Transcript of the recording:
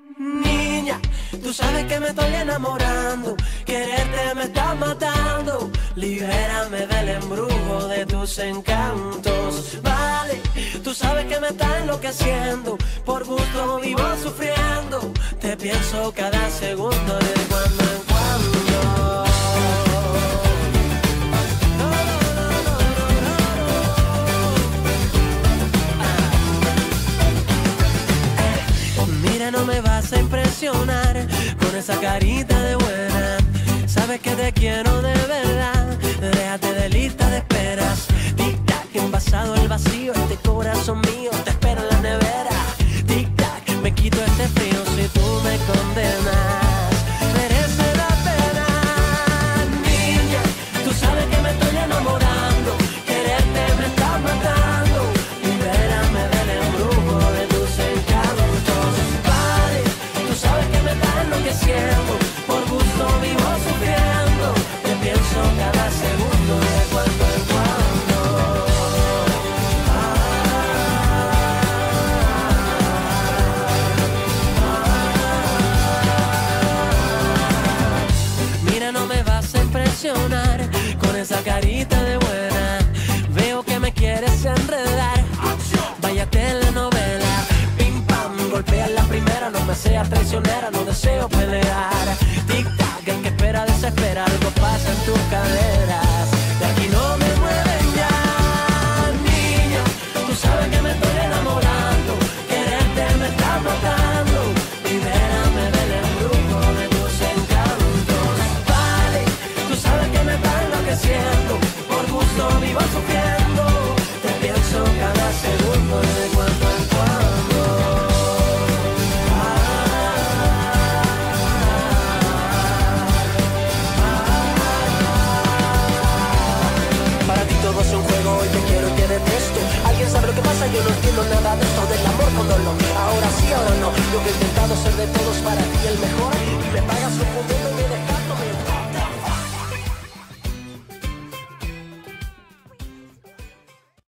Niña, tú sabes que me estoy enamorando, quererte me está matando. Libérame del embrujo de tus encantos. Vale, tú sabes que me está enloqueciendo, por gusto vivo sufriendo. Te pienso cada segundo de cuando en cuando. Mira, no me vas a impresionar con esa carita de buena. Sabes que te quiero de verdad. Déjate de lista de esperas. Tic-tac, envasado el vacío. Este corazón mío te espera en la nevera. Tic-tac, me quito este frío si tú me condenas. Merece la pena. Niña, tú sabes que me estoy enamorando, quererte me está matando. Libérame del embrujo de tus encantos. Vale, tú sabes que me está enloqueciendo, por gusto vivo sufriendo. Te pienso cada segundo de cuando en cuando. Mira, no me vas a impresionar con esa carita de buena. Veo que me quieres enredar. Vaya telenovela. Pim pam, golpea la primera. No me seas traicionera, no deseo pelear. Tic tac, el que espera desespera.